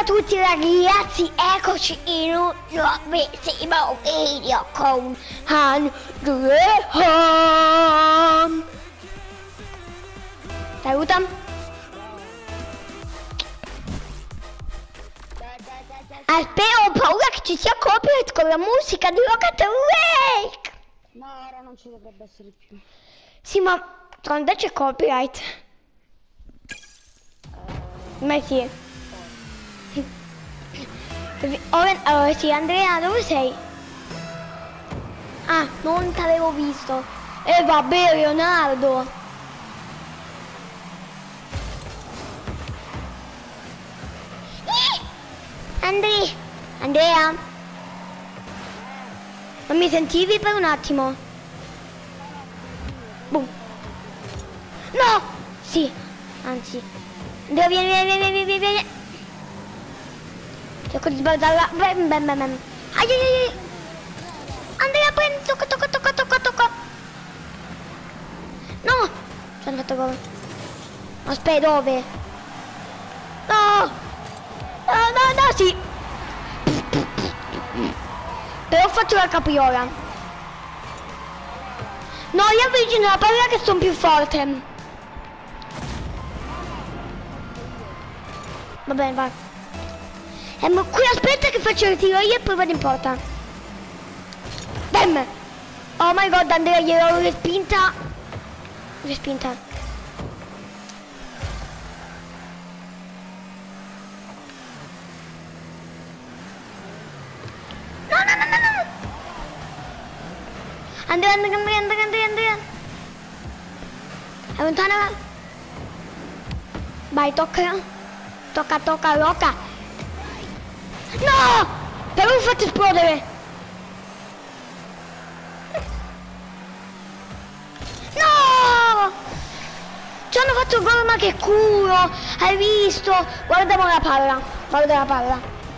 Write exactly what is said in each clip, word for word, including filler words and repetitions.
a tutti ragazzi, eccoci in un nuovissimo video con Andrea. Saluta. Aspetta, ho paura che ci sia copyright con la musica di Rocket Lake. No, ora non ci dovrebbe essere più. Sì, ma quando c'è copyright? Ma sì. Allora sì, Andrea, dove sei? Ah, non t'avevo visto. E eh, vabbè, Leonardo. Andrea, Andrea, non mi sentivi per un attimo? Boom. No! Sì, anzi. Andrea, vieni, vieni, vieni, vieni, vieni. Cerco di sbalzarla. Bam, bam, bam, bam. Ai, ai, ai. Andrea, prendi, tocca, tocca, tocca, tocca, tocca. No! Ci hanno fatto gol. Aspetta, dove? No! No, no, no, sì. Però faccio la capriola. No, io avvicino la palla che sono più forte. Va bene, vai. Eh, ma qui aspetta che faccio il tiro io e poi vado in porta. Bam! Oh my god, Andrea, gliel'ho respinta. Respinta. Andrea, Andrea, Andrea, Andrea, Andrea, Andrea. Allontana. Vai, tocca. Tocca, tocca, tocca. No! Però mi fate esplodere. No! Ci hanno fatto il gol, ma che culo. Hai visto? Guardiamo la palla. Guarda la palla.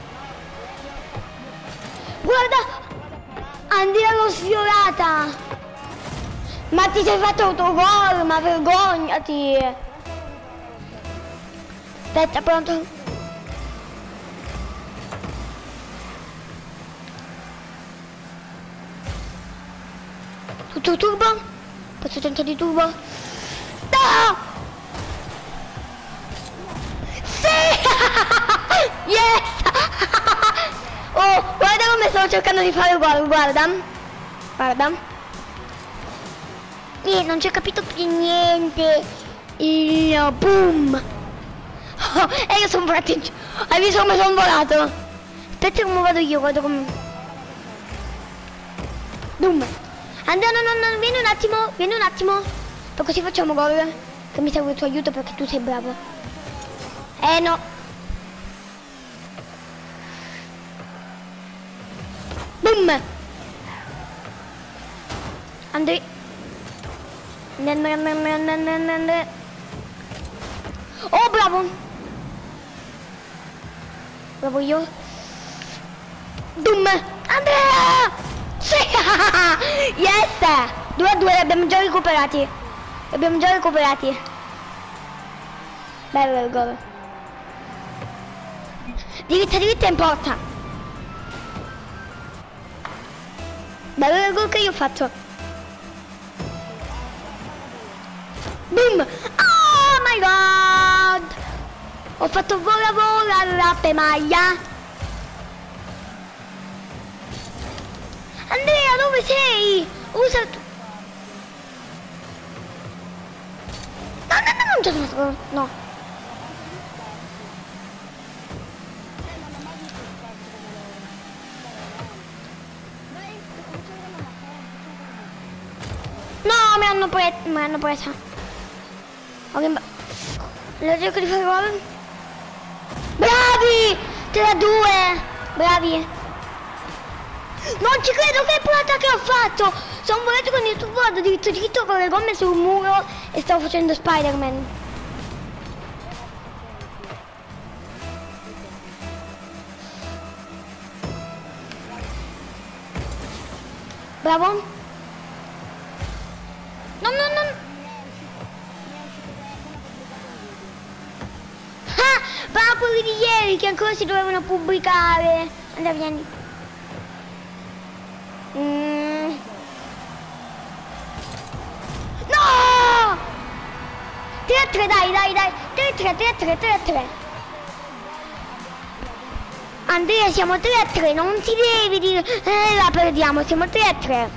Guarda. Andrea l'ho sfiorata. Ma ti sei fatto autogol, ma vergognati. Aspetta, pronto? Tutto turbo? Posso tentare di turbo? No! Sì! Yes! Oh, guarda come stavo cercando di fare uguale, guarda. Guarda. Eh, non ci ho capito più niente. Il boom. Oh, e io sono volato in giù. Hai visto come sono volato? Aspetta come vado io, guarda come. Boom. Andrea, no, no, no, vieni un attimo, vieni un attimo. Per così facciamo gol. Che mi serve il tuo aiuto perché tu sei bravo. Eh no. Boom! Andrea. Oh, bravo! Bravo io. Boom! Andrea! Sì! Yes! due a due, li abbiamo già recuperati. Li abbiamo già recuperati. Bello il gol. Diritta, diritta in porta. Bello il gol che io ho fatto. Boom! Oh my god! Ho fatto vola vola la pemaglia. Andrea, dove sei? Usa tu. No, no, no, non c'è stato. No. No, mi hanno preso. Mi hanno presa. Ok, lo cerco di fare gol. Bravi! tre a due! Bravi! Non ci credo che plata che ho fatto! Sono volato con il tubo dritto dritto con le gomme sul muro e stavo facendo Spider-Man. Bravo! No, no, no! Ah! Papoli di ieri che ancora si dovevano pubblicare. Andrea, vieni. Mm. No! tre a tre, dai, dai, dai. tre a tre, tre a tre, tre a tre. Andrea, siamo tre a tre, non ti devi dire eh, la perdiamo, siamo tre a tre.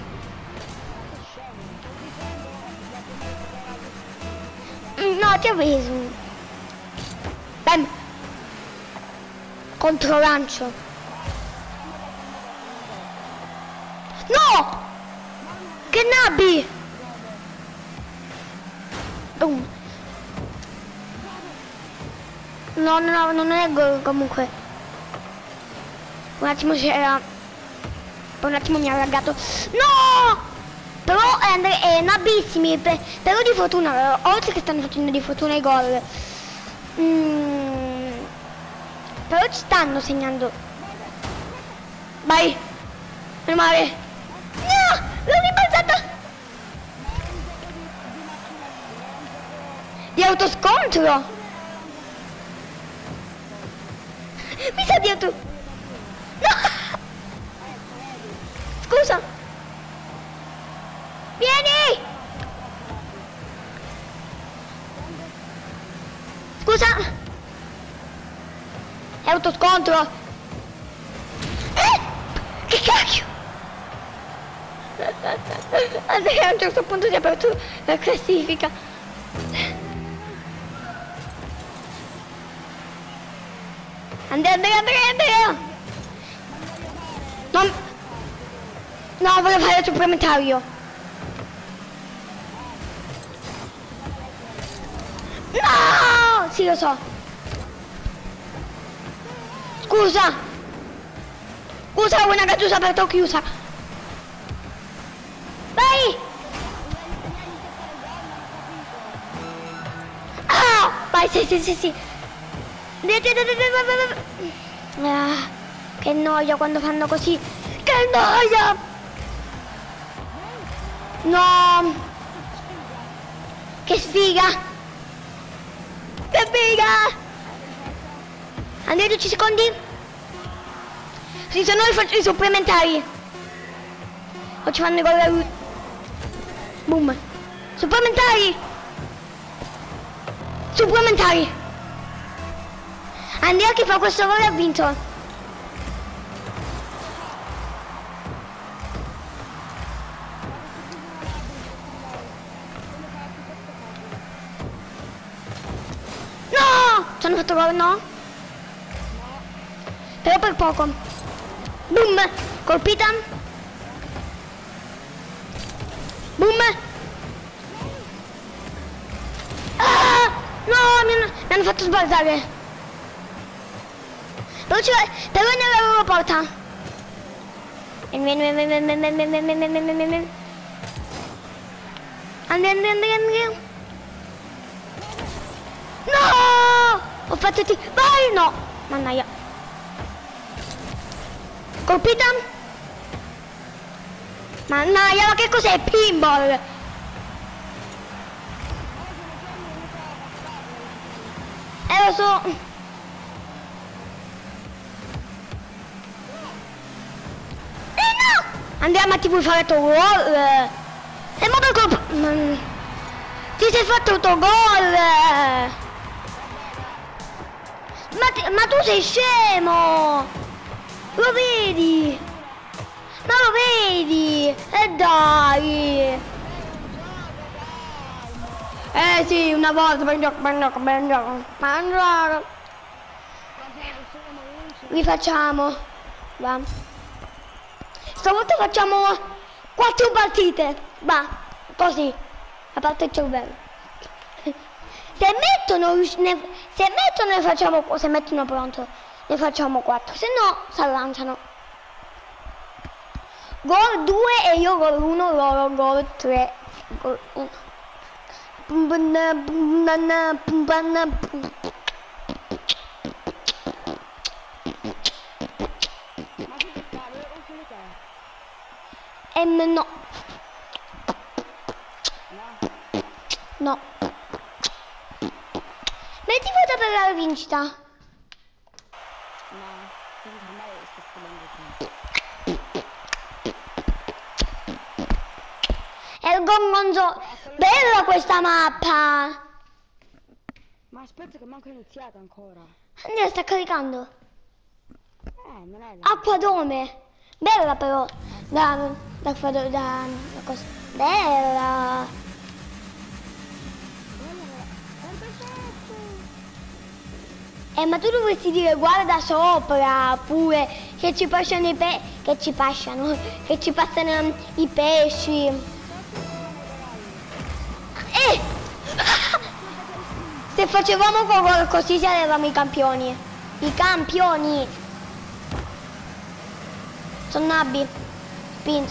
Mm, no, ti ho preso. Bam. Controlancio. No! Che nabbi! Boom. No, no, no, non è gol comunque. Un attimo c'era. Un attimo mi ha laggato. No! Però è, è nabissimi. Per, però di fortuna. Oltre che stanno facendo di fortuna i gol. Mm, però ci stanno segnando. Vai! Meno male! No! L'ho ribaltata! Di autoscontro! Mi sa di auto... No! Scusa! Vieni! Scusa! È autoscontro! Eh! Che cacchio! Andrea a un certo punto si è aperto la classifica. Andrea, Andrea, Andrea, Andrea! Non... No, voglio fare il supplementario. No! Sì, lo so. Scusa! Scusa, una gaggiusa aperta o chiusa. Vai! Ah! Vai, sì, sì, sì, sì. Ah, che noia quando fanno così. Che noia! No! Che sfiga! Che sfiga! Andiamo dieci secondi? Sì, se no li faccio i supplementari. O ci fanno i gol a lui. Boom. Supplementari! Supplementari! Andrea che fa questo gol ha vinto. No! Ci hanno fatto gol, no? Però per poco. Boom! Colpita. Boom! Ah! No! Mi hanno, mi hanno fatto sbalzare. Però c'è... Però nella loro porta. Andrea, Andrea, Andrea. No! Ho fatto ti... Vai! No! Mannaia. Colpita. Mannaia, ma che cos'è? Pinball! Eh, lo so. Andrea, ma ti vuoi fare il tuo gol? E ma per colpa... Ti sei fatto il tuo gol! Ma, ti... ma tu sei scemo! Lo vedi? Ma lo vedi? E dai! Eh sì, una volta, ben gioco, ben gioco, ben gioco. Ben gioco. Rifacciamo. Va. Stavolta facciamo quattro partite, va, così, a parte il cervello. Se mettono, ne, se mettono ne facciamo, se mettono pronto, ne facciamo quattro, se no si lanciano. Gol due e io gol uno, loro gol tre, gol uno. M no. No. Metti vota per la vincita. ma quindi ormai sto spendendo tempo. È il gongonzo. Bella questa mappa. Ma aspetta che manco è iniziata ancora. Andiamo, sta caricando. Eh, non è la... Acqua dome. Bella però. Da, da, da, da, da cosa. Bella. Eh, ma tu dovresti dire guarda sopra pure che ci passano i pe... che ci passano, che ci passano i pesci. Eh! Se facevamo gol così saremmo i campioni. I campioni. Sono nabbi. Spinto.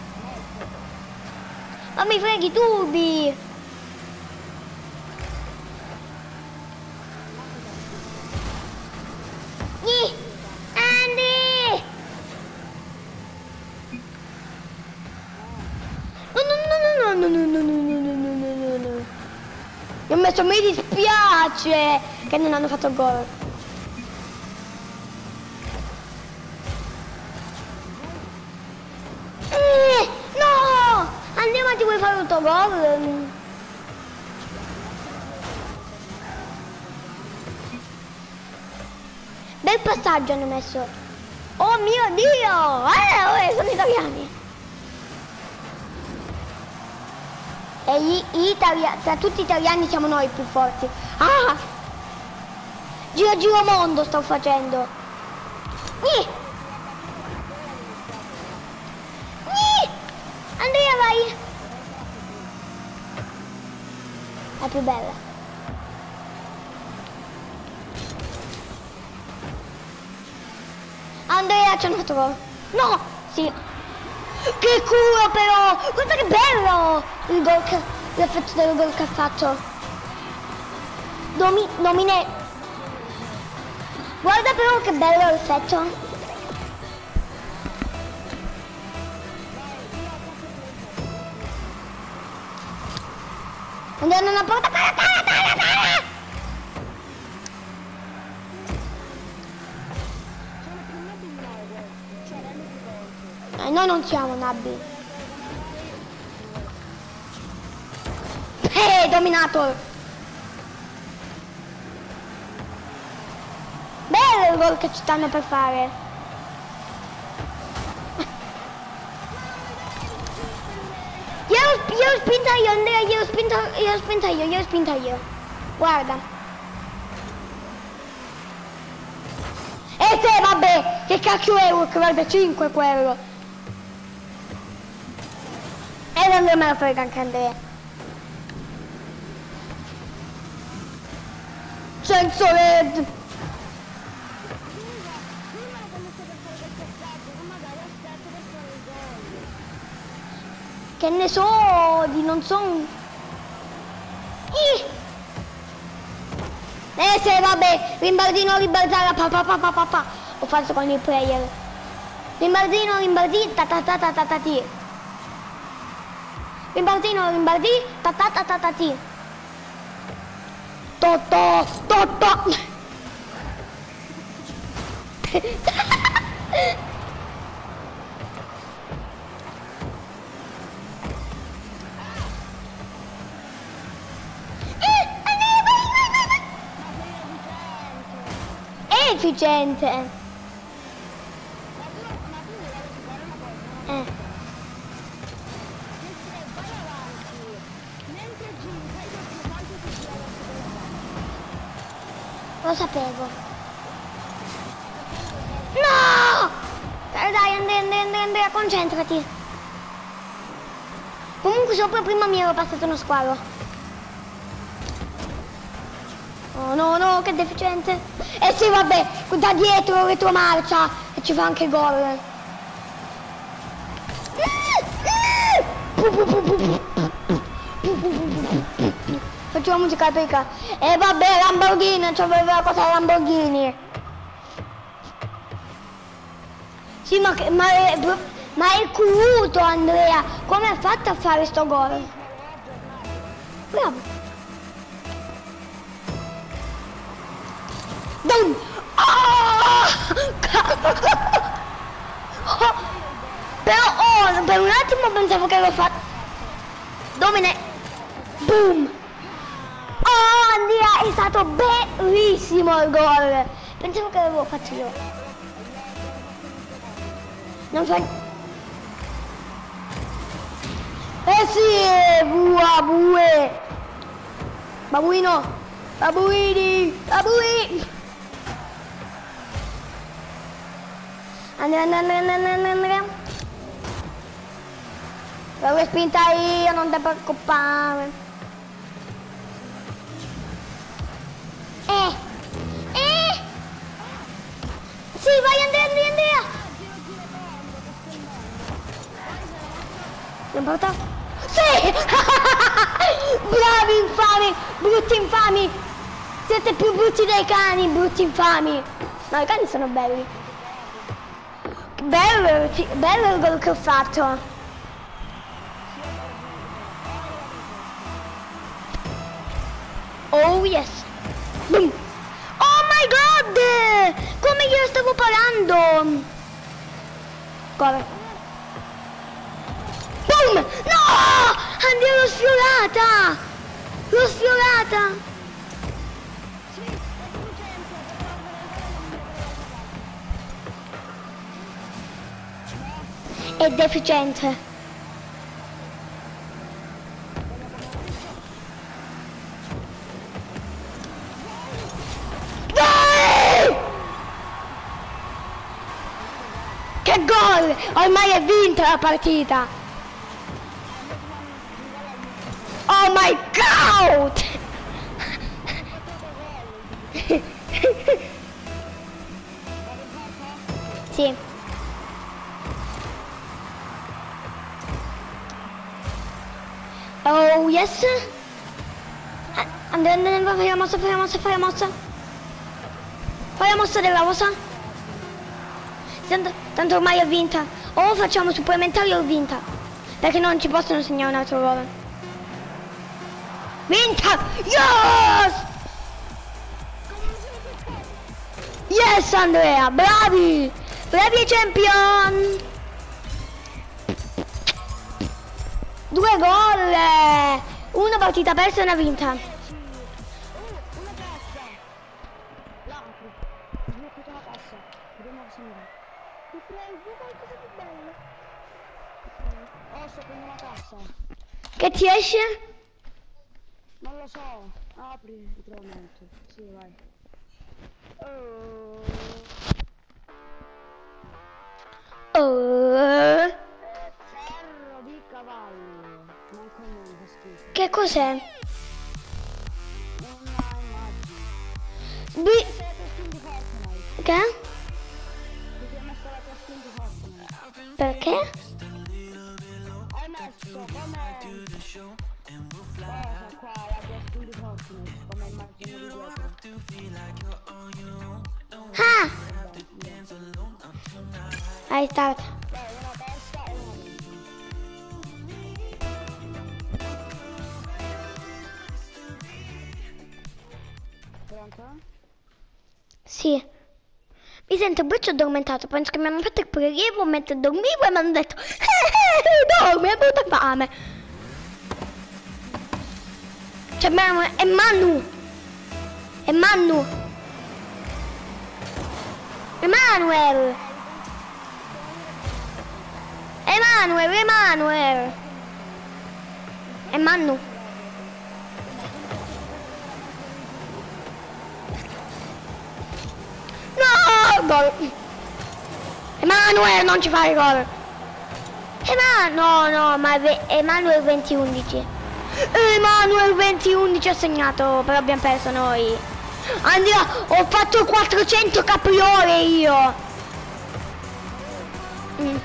Ma mi freghi i tubi. Nì. Andy. No no no no no no no no no no no no no. Mi ho messo, mi dispiace che non hanno fatto gol. Eh, no! Andiamo, ti vuoi fare autogol? Bel passaggio hanno messo. Oh mio Dio! Eh, eh, sono italiani. E gli, gli italiani, tra tutti gli italiani siamo noi più forti. Ah! Giro giro mondo sto facendo. Nì! Nì! Andrea vai! La più bella. Andrea ci hanno fatto gol. No! Sì. Che culo però! Guarda che bello! Il gol che... l'effetto del gol che ha fatto. Domi... Domine... Guarda però che bello l'effetto. Andiamo una porta... Para, para, para, para! Eh, noi non siamo nabbi. Eh, Dominator! Bello il gol che ci stanno per fare. Io l'ho spinta io, Andrea, io l'ho spinta, io l'ho spinta io, io l'ho spinta io. Guarda. E se vabbè, che cacchio è un guarda cinque quello. E non me la frega anche Andrea. Senso red. Che ne so di non so. Ih. Eh se vabbè, rimbardino rimbalzare pa pa pa pa pa pa. Ho fatto con il player. Rimbardino rimbardì ta ta ta ta ta ta ti. Rimbardino rimbardì ta ta ta ta ta ti. Totò totò. È efficiente. Eh. Lo sapevo. No! Dai, dai, Andrea, Andrea, Andrea, Andrea, concentrati. Comunque sopra prima mi ero passato uno squalo. Oh no, no, che deficiente. Eh sì, vabbè, da dietro, retromarcia e ci fa anche gol. Facciamo musica epica. E vabbè, Lamborghini, c'aveva la cosa Lamborghini. Sì, ma, ma, è, ma è curuto Andrea. Come ha fatto a fare sto gol? Bravo. Dum. Oh! per un attimo pensavo che lo fatto. Domine. Boom. Oh, Andrea, è stato bellissimo il gol. Pensavo che l'avevo fatto io. Non fa... Eh sì, bua, bue. Babuino. Babuini. Babuini. Andrea, Andrea, Andrea, Andrea, Andrea. L'avevo spinta io, non ti preoccupare. Eh. Eh. Sì, vai Andrea, Andrea, Andrea. Non porta? Sì! Bravi infami! Brutti infami! Siete più brutti dei cani, brutti infami! No, i cani sono belli. Bello, bello il gol che ho fatto. Oh yes. Boom. Oh my god! Come glielo stavo parando? Corre. Boom! No! Andrea l'ho sfiorata! L'ho sfiorata! È deficiente. Dai! Che gol! Ormai è vinta la partita! Oh my god! Sì. Oh yes. Andrea, Andrea, fai la mossa, fai la mossa, fai la mossa. Fai la mossa della rosa. Tanto, tanto ormai è vinta. O facciamo supplementari o vinta. Perché non ci possono segnare un altro gol. Vinta! Yes! Yes Andrea, bravi! Bravi champion! Due gol! Una partita persa e una vinta. Una cassa. L'apri. Smettete la cassa. Vediamo cosa mi dà. Ti prego, qualcosa di bello. Oh, sto prendendo la cassa. Che ti esce? Non lo so. Apri il ritrovamento. Sì, vai. Oh. Oh. Ferro di cavallo. Non conosco, fa schifo. Che cos'è? Una immagine. Bi- Sei la tua skin di Fortnite. che? Ti sei messa la tua skin di Fortnite. Perché? Hai messo come... Cosa qua, la tua skin di Fortnite. Come immagine di dietro. Ah! Hai start. Beh, una testa e una vinta. Pronto? Sì. Mi sento un braccio addormentato. Penso che mi hanno fatto il prelievo mentre dormivo e mi hanno detto eh, dormi, hai avuto fame. Cioè, è Manu. È Manu. Emanuel. Emanuel, Emanuel. È Manu. No, gol. Emanuel, non ci fare gol. Emanuel, no, no, ma è Emanuel venti undici. Emanuel venti undici ha segnato, però abbiamo perso noi. Andrea, ho fatto quattrocento capriole io. Mm.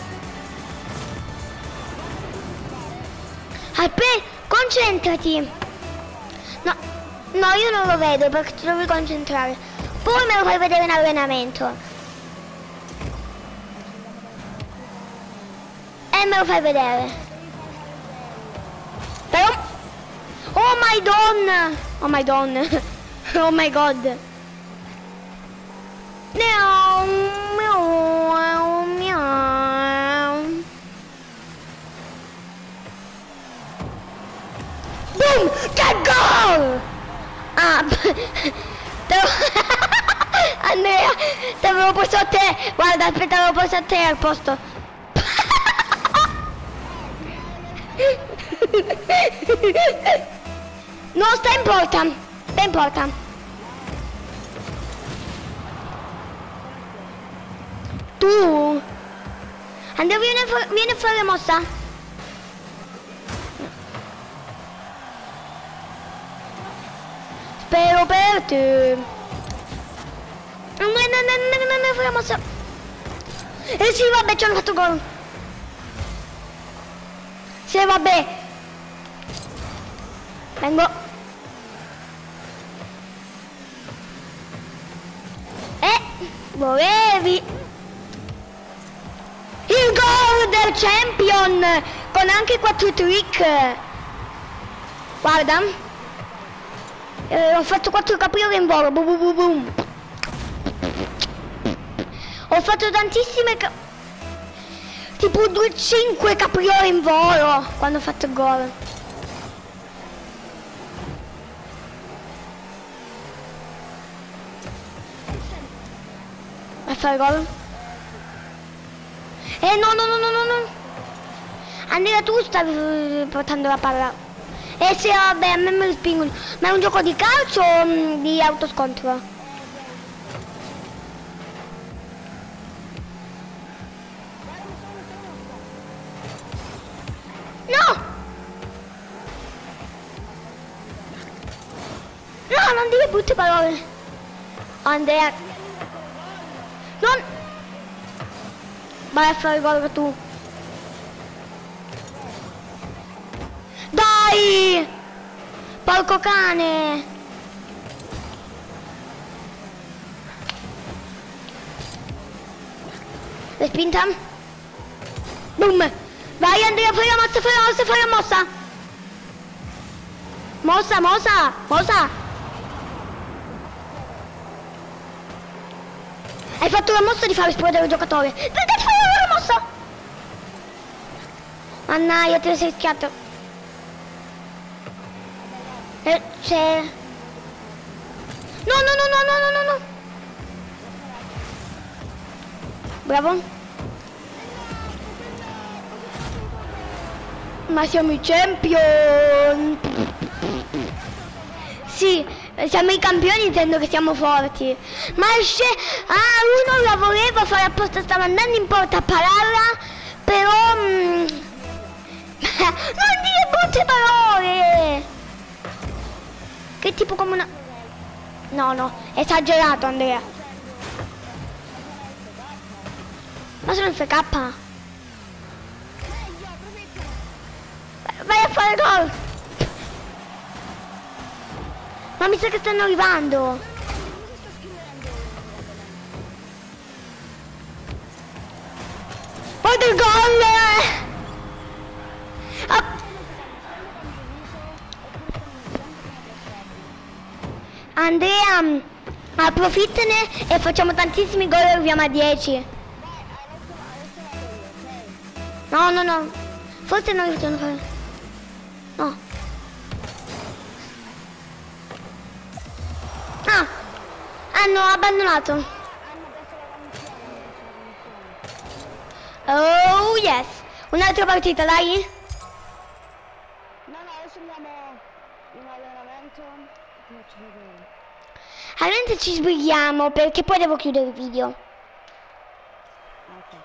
Aspetta, concentrati. No, no, io non lo vedo perché ti devi concentrare. Poi me lo fai vedere in allenamento. E me lo fai vedere. Però... Oh my donna! Oh my donna! Oh my god! Miau, miau, miau. Te Andrea, ti avevo posto a te. Guarda, aspetta, avevo posto a te al posto. No, sta in porta. Sta in porta. Tu Andrea, vieni a fa- vieni a fare la mossa. Spero per te. Andrea, no, no, no, no, no, fare la mossa. Eh sì, vabbè, ci hanno fatto gol. Sì, vabbè. Vengo. Eh, volevi. Il gol del champion con anche quattro trick. Guarda, eh, ho fatto quattro capriole in volo. Boom, boom, boom, boom. Ho fatto tantissime ca tipo due cinque capriole in volo quando ho fatto il gol. Vai a fare gol? Eh no no no no no no. Andrea, tu stavi portando la palla. Eh sì, vabbè, a me me lo spingono. Ma è un gioco di calcio o mh, di autoscontro? No! No, non dire brutte parole. Andrea. Non... Vai a fare gol tu. Dai! Porco cane! Respinta. Boom! Vai Andrea, fai la mossa, fai la mossa, fai la mossa! Mossa, mossa, mossa! Hai fatto la mossa di far esplodere il giocatore! Dai, dai, fai la mossa! Mannaia, te ne sei rischiato! Eh, c'è... No, no, no, no, no, no, no! Bravo! Ma siamo i champion! Sì, siamo i campioni, intendo che siamo forti. Ma esce... Ah, uno la voleva fare apposta, stava andando in porta a pararla, però... Mm... non dire brutte parole! Che tipo come una... No, no, è esagerato Andrea. Ma sono in F K. Vai a fare gol! Ma mi sa che stanno arrivando! Guarda il gol! Ah. Andrea, approfittane e facciamo tantissimi gol e arriviamo a dieci. No, no, no. Forse non riusciamo a fare. No. Ah, hanno abbandonato. Oh yes. Un'altra partita, dai. No, no, adesso andiamo in allenamento. Faccio vedere. Allora ci sbrighiamo perché poi devo chiudere il video. Ok.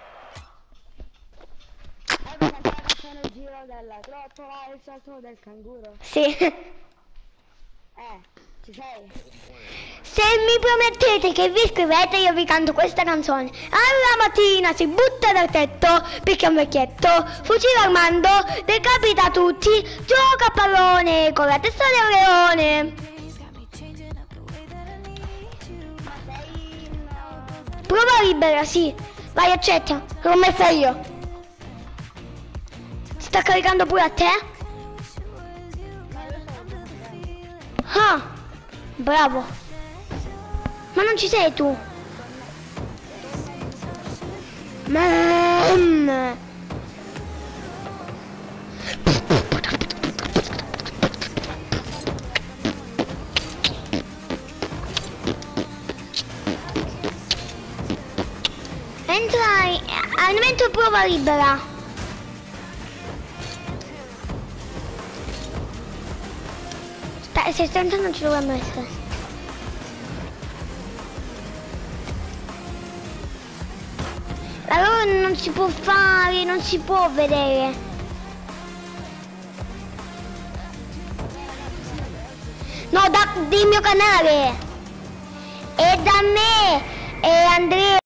Ecco facciamo il giro della trottola e il salto del canguro. Sì. Eh, ci sei? Se mi promettete che vi iscrivete io vi canto questa canzone. Alla mattina si butta dal tetto, picchia un vecchietto, fucile Armando, decapita tutti, gioca a pallone con la testa del leone. Prova libera, sì. Vai, accetta, l'ho messa io. Si sta caricando pure a te? Ah, bravo. Ma non ci sei tu? Mamma. Entra, al momento prova libera. Sta, se sto entrando non ci dovremmo essere. Allora non si può fare, non si può vedere. No, da, del mio canale. E da me, e Andrea.